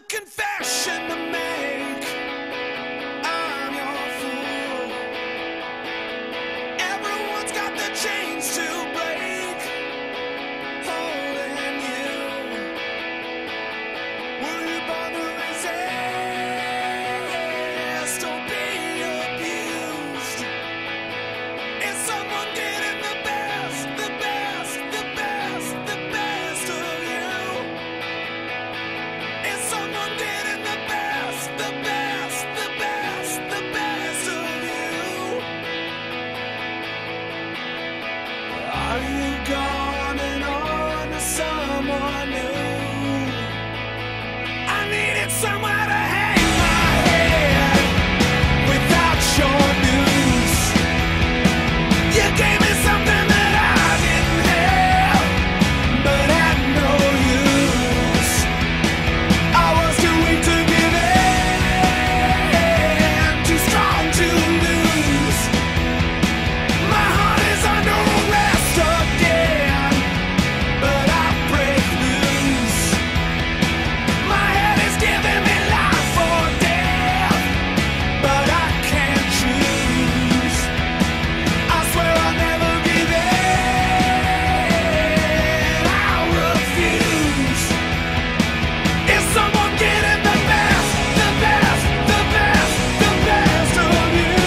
confession to make. I'm your fool. Everyone's got the chains to break, holding you. Were you born to resist or be abused? Is someone getting the best, the best, the best, the best of you? Is someone getting the best, the best, the best, the best of you? Are you gone and on to someone new? I needed somewhere to hang my head without your news. You gave me something that I didn't have, but had no use. I was too weak to give in, too strong to lose. My heart is under arrest again, but I break loose. My head is giving me life or death, but I can't choose. I swear I'll never give in. I refuse. Is someone getting the best, the best, the best, the best of you?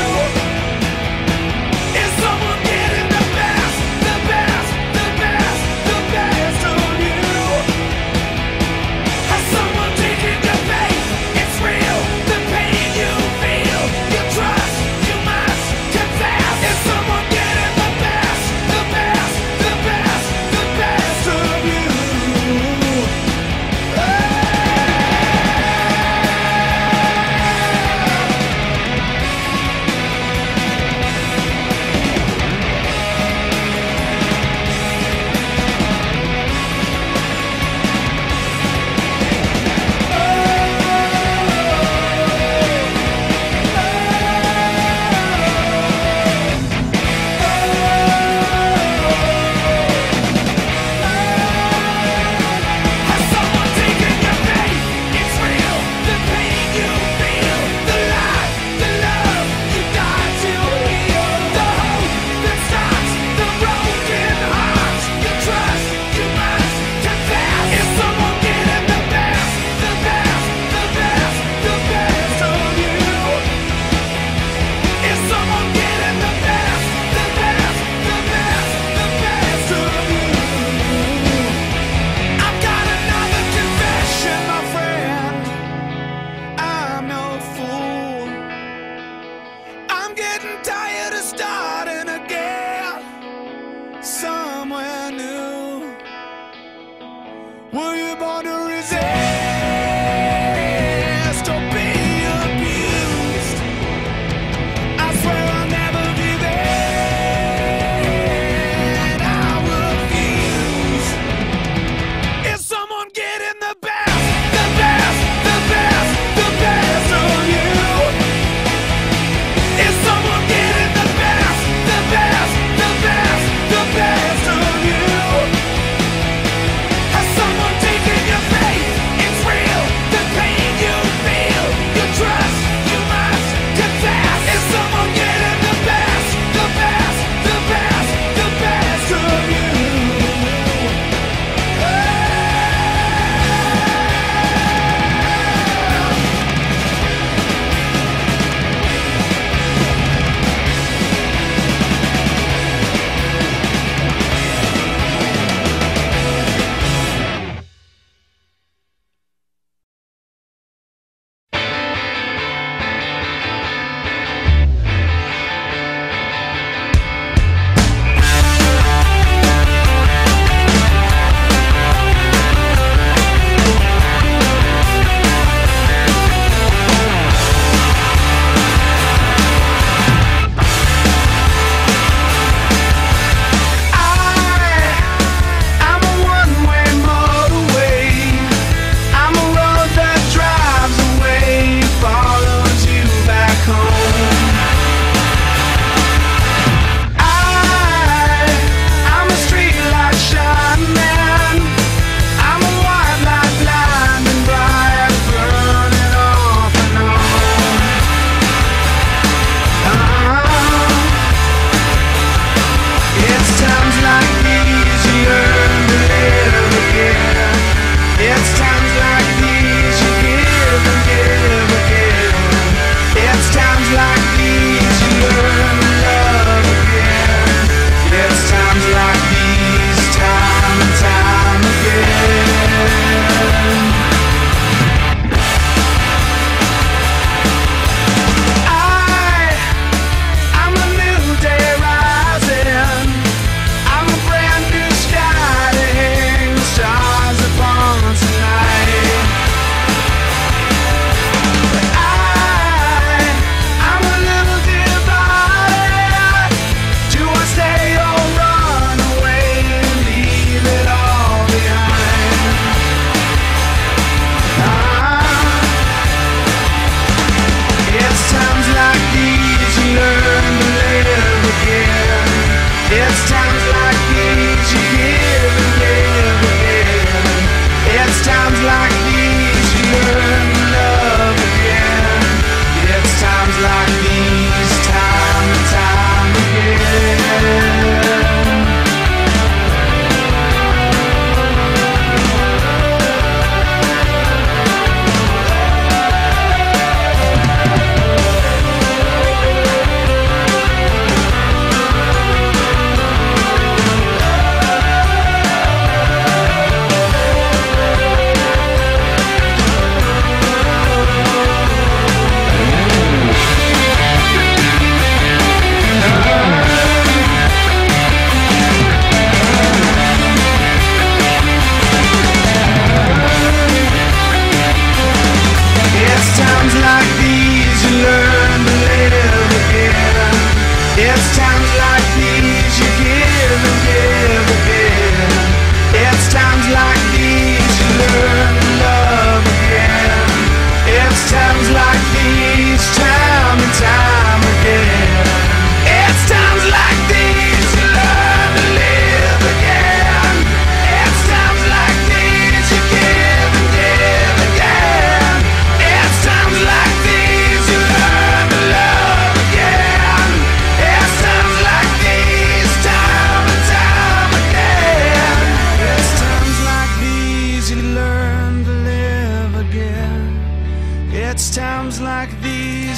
Is someone getting the best, the best, the best, the best of you? Has someone taken your faith? It's real, the pain you feel. You trust, you must confess. Is someone getting the best, the best, the best, the best of you? Has someone taken your faith? It's real, the pain you feel, the life, the love you died to heal, the hope that stops the broken hearts. You trust, you must confess. Is someone getting the best, the best, the best, the best of you? Is someone getting the best, the best, the best, the best of you? I've got another confession, my friend. I'm no fool. I'm getting tired of starting again somewhere new. Were you born to resist or be abused? I swear I'll never give in. I refuse. Is someone getting the best, the best, the best, the best of you? Is someone getting the best, the best, the best, the best of you? Has someone taken your faith?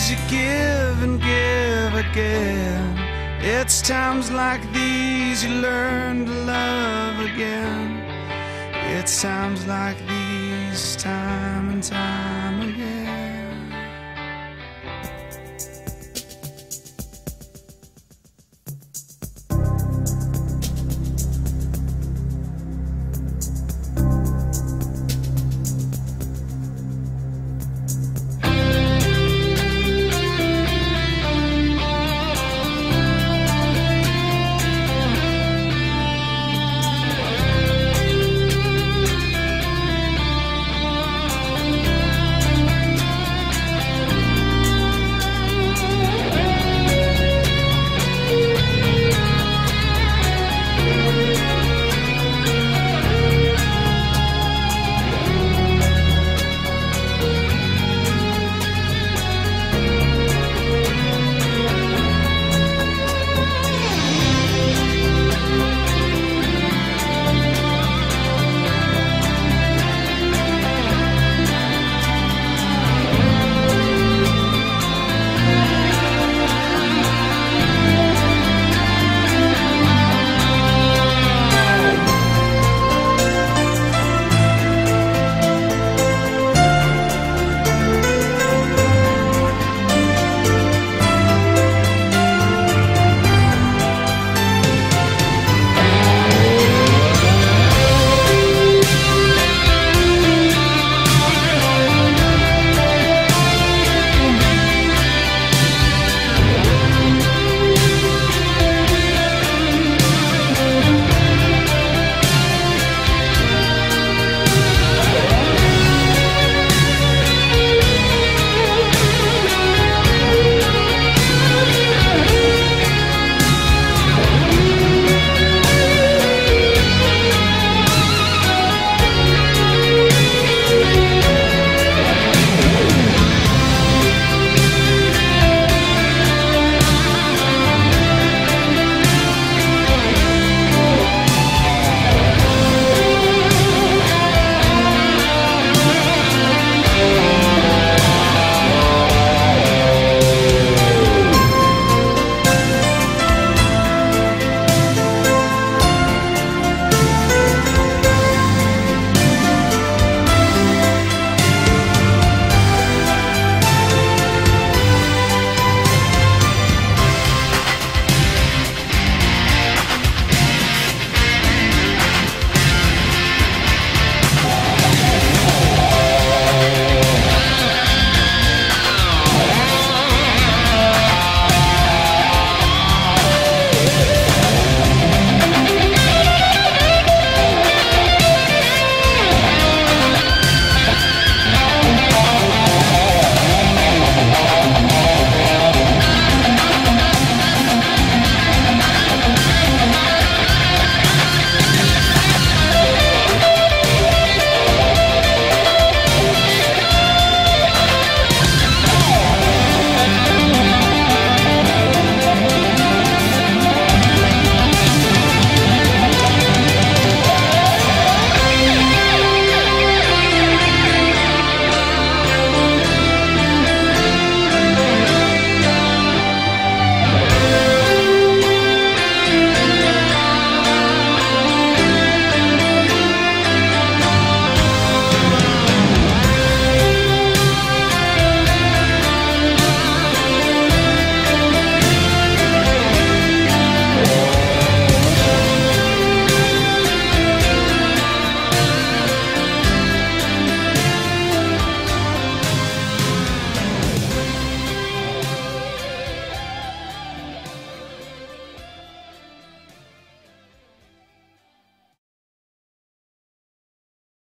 these you give and give again. It's times like these you learn to love again. It's times like these, time and time again.